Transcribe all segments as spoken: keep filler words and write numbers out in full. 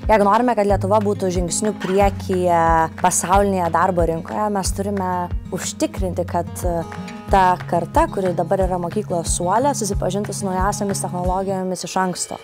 Jeigu norime, kad Lietuva būtų žingsniu priekyje pasaulinėje darbo rinkoje, mes turime užtikrinti, kad ta karta, kuri dabar yra mokyklos suole, susipažintų su naujausiamis technologijomis iš anksto.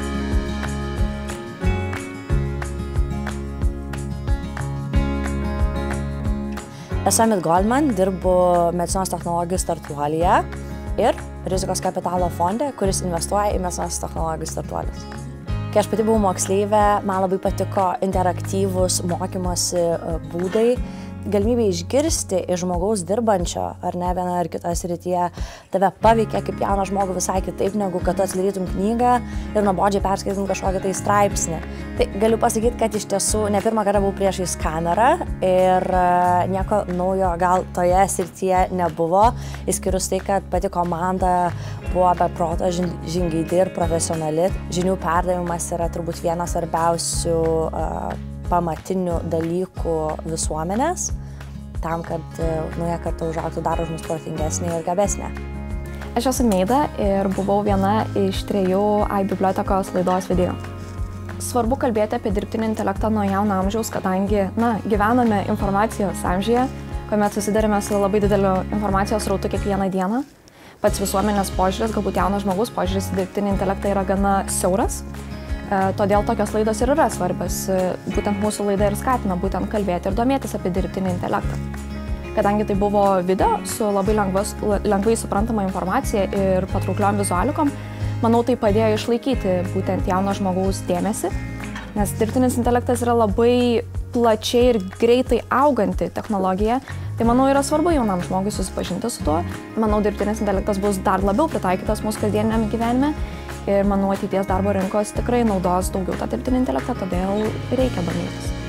Esu Amit Goldman, dirbu medicinos technologijų startuolyje ir rizikos kapitalo fonde, kuris investuoja į medicinos technologijų startuolius. Kai aš pati buvau moksleivė, man labai patiko interaktyvūs mokymosi būdai, galimybė išgirsti iš žmogaus dirbančio, ar ne viena ar kita srityje, tave paveikia kaip jauną žmogų visai kitaip, negu kad tu atsidarytum knygą ir nuobodžiai perskaitytum kažkokį tai straipsnį. Tai galiu pasakyti, kad iš tiesų ne pirmą kartą buvau priešais kamerą ir nieko naujo gal toje srityje nebuvo, išskyrus tai, kad pati komanda buvo be proto žingeidi ir profesionali. Žinių perdavimas yra turbūt vienas svarbiausių uh, pamatinių dalykų visuomenės, tam, kad nauja karta užaugtų dar už mus protingesnė ir gabesnė. Aš esu Meida ir buvau viena iš trejų iBibliotekos laidos vedėjų. Svarbu kalbėti apie dirbtinį intelektą nuo jauno amžiaus, kadangi na, gyvename informacijos amžiuje, kuomet susidarėme su labai dideliu informacijos srautu kiekvieną dieną. Pats visuomenės požiūris, galbūt jaunas žmogus požiūris į dirbtinį intelektą yra gana siauras. Todėl tokios laidos ir yra svarbios. Būtent mūsų laida ir skatina būtent kalbėti ir domėtis apie dirbtinį intelektą. Kadangi tai buvo video su labai lengvas, lengvai suprantama informacija ir patraukliom vizualikom, manau, tai padėjo išlaikyti būtent jauno žmogaus dėmesį, nes dirbtinis intelektas yra labai plačiai ir greitai auganti technologija. Tai manau yra svarbu jaunam žmogui susipažinti su tuo. Manau, dirbtinis intelektas bus dar labiau pritaikytas mūsų kasdieniame gyvenime. Ir manau, ateities darbo rinkos tikrai naudos daugiau tą dirbtinį intelektą, todėl reikia domėtis.